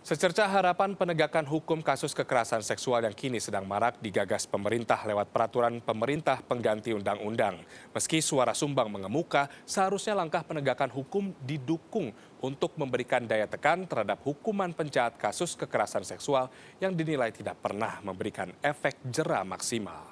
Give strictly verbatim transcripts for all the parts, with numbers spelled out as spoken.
Secerca harapan penegakan hukum kasus kekerasan seksual yang kini sedang marak digagas pemerintah lewat peraturan pemerintah pengganti undang-undang. Meski suara sumbang mengemuka, seharusnya langkah penegakan hukum didukung untuk memberikan daya tekan terhadap hukuman penjahat kasus kekerasan seksual yang dinilai tidak pernah memberikan efek jera maksimal.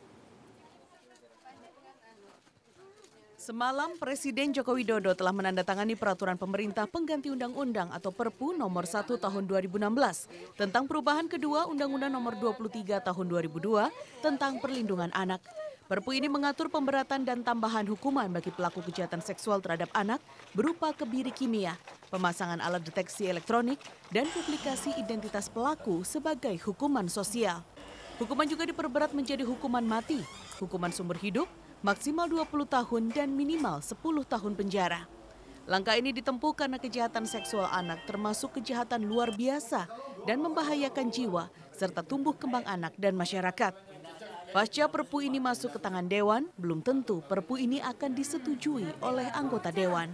Semalam, Presiden Joko Widodo telah menandatangani peraturan pemerintah pengganti undang-undang atau Perpu nomor satu tahun dua ribu enam belas tentang perubahan kedua Undang-Undang nomor dua puluh tiga tahun dua ribu dua tentang perlindungan anak. Perpu ini mengatur pemberatan dan tambahan hukuman bagi pelaku kejahatan seksual terhadap anak berupa kebiri kimia, pemasangan alat deteksi elektronik, dan publikasi identitas pelaku sebagai hukuman sosial. Hukuman juga diperberat menjadi hukuman mati, hukuman seumur hidup, maksimal dua puluh tahun dan minimal sepuluh tahun penjara. Langkah ini ditempuh karena kejahatan seksual anak termasuk kejahatan luar biasa dan membahayakan jiwa serta tumbuh kembang anak dan masyarakat. Pasca Perpu ini masuk ke tangan Dewan, belum tentu Perpu ini akan disetujui oleh anggota Dewan.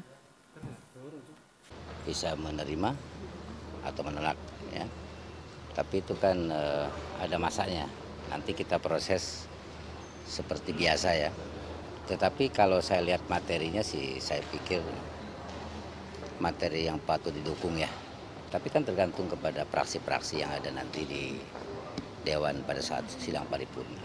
Bisa menerima atau menolak, ya. Tapi itu kan eh, ada masanya. Nanti kita proses seperti biasa ya. Tetapi kalau saya lihat materinya sih saya pikir materi yang patut didukung ya. Tapi kan tergantung kepada praksi-praksi yang ada nanti di Dewan pada saat sidang paripurna.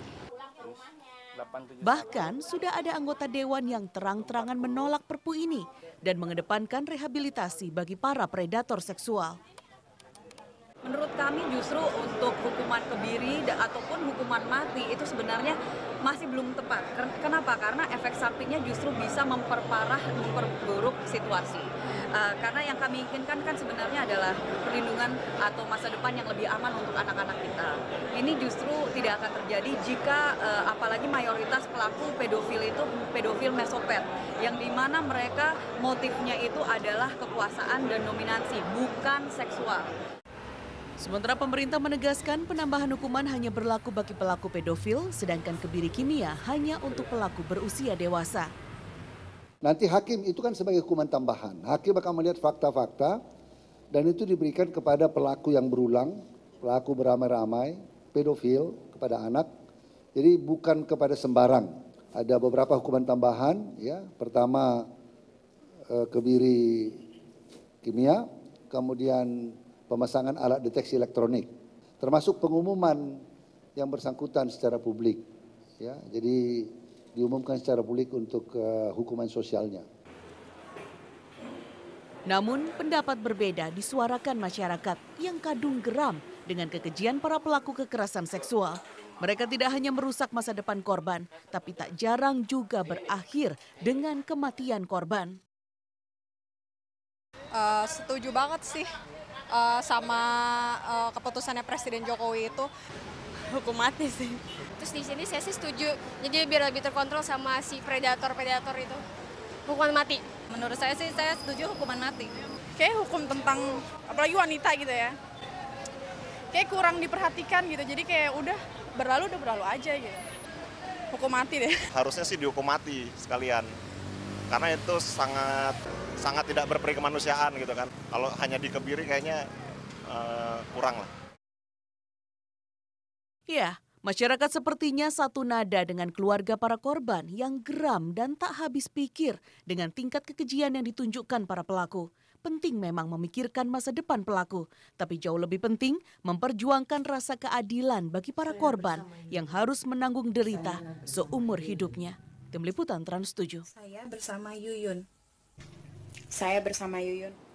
Bahkan sudah ada anggota Dewan yang terang-terangan menolak Perpu ini dan mengedepankan rehabilitasi bagi para predator seksual. Menurut kami justru untuk hukuman kebiri ataupun hukuman mati itu sebenarnya masih belum tepat. Kenapa? Karena efek sampingnya justru bisa memperparah, memperburuk situasi. Uh, karena yang kami inginkan kan sebenarnya adalah perlindungan atau masa depan yang lebih aman untuk anak-anak kita. Ini justru tidak akan terjadi jika uh, apalagi mayoritas pelaku pedofil itu pedofil mesopet, yang dimana mereka motifnya itu adalah kekuasaan dan dominansi, bukan seksual. Sementara pemerintah menegaskan penambahan hukuman hanya berlaku bagi pelaku pedofil, sedangkan kebiri kimia hanya untuk pelaku berusia dewasa. Nanti hakim itu kan sebagai hukuman tambahan. Hakim akan melihat fakta-fakta dan itu diberikan kepada pelaku yang berulang, pelaku beramai-ramai, pedofil kepada anak. Jadi bukan kepada sembarang. Ada beberapa hukuman tambahan, ya. Pertama eh, kebiri kimia, kemudian pemasangan alat deteksi elektronik, termasuk pengumuman yang bersangkutan secara publik, ya. Jadi diumumkan secara publik untuk uh, hukuman sosialnya. Namun pendapat berbeda disuarakan masyarakat yang kadung geram dengan kekejian para pelaku kekerasan seksual. Mereka tidak hanya merusak masa depan korban, tapi tak jarang juga berakhir dengan kematian korban. Uh, setuju banget sih. Uh, sama uh, keputusannya Presiden Jokowi itu hukum mati sih. Terus di sini saya sih setuju, jadi biar lebih terkontrol sama si predator-predator itu. Hukuman mati. Menurut saya sih saya setuju hukuman mati. Kayak hukum tentang apalagi wanita gitu ya. Kayak kurang diperhatikan gitu. Jadi kayak udah berlalu udah berlalu aja gitu. Hukum mati deh. Harusnya sih dihukum mati sekalian. Karena itu sangat sangat tidak berperi kemanusiaan gitu kan. Kalau hanya dikebiri kayaknya uh, kurang lah. Ya, masyarakat sepertinya satu nada dengan keluarga para korban yang geram dan tak habis pikir dengan tingkat kekejian yang ditunjukkan para pelaku. Penting memang memikirkan masa depan pelaku, tapi jauh lebih penting memperjuangkan rasa keadilan bagi para korban yang harus menanggung derita seumur hidupnya. Tim Liputan Trans tujuh. Saya bersama Yuyun. Saya bersama Yuyun.